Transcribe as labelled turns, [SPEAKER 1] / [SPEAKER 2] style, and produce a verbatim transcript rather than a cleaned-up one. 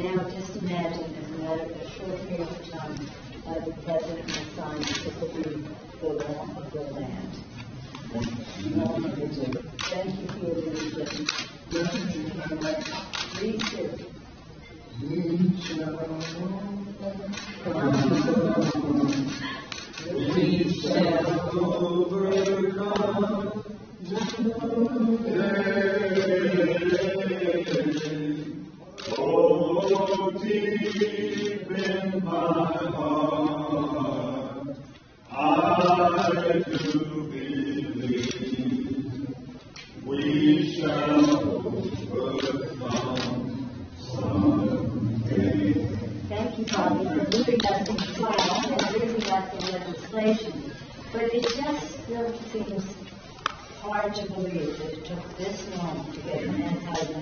[SPEAKER 1] now just imagine, as a matter of a short period of time, uh, the president will sign this will be the law of the land. Thank you for your leadership. Please do. We shall overcome. We shall overcome. Oh, deep in my heart, I do believe we shall overcome someday. Thank you, Bobby, for moving us into law and bringing us in legislation. But it just still seems hard to believe that it took this long to get an anti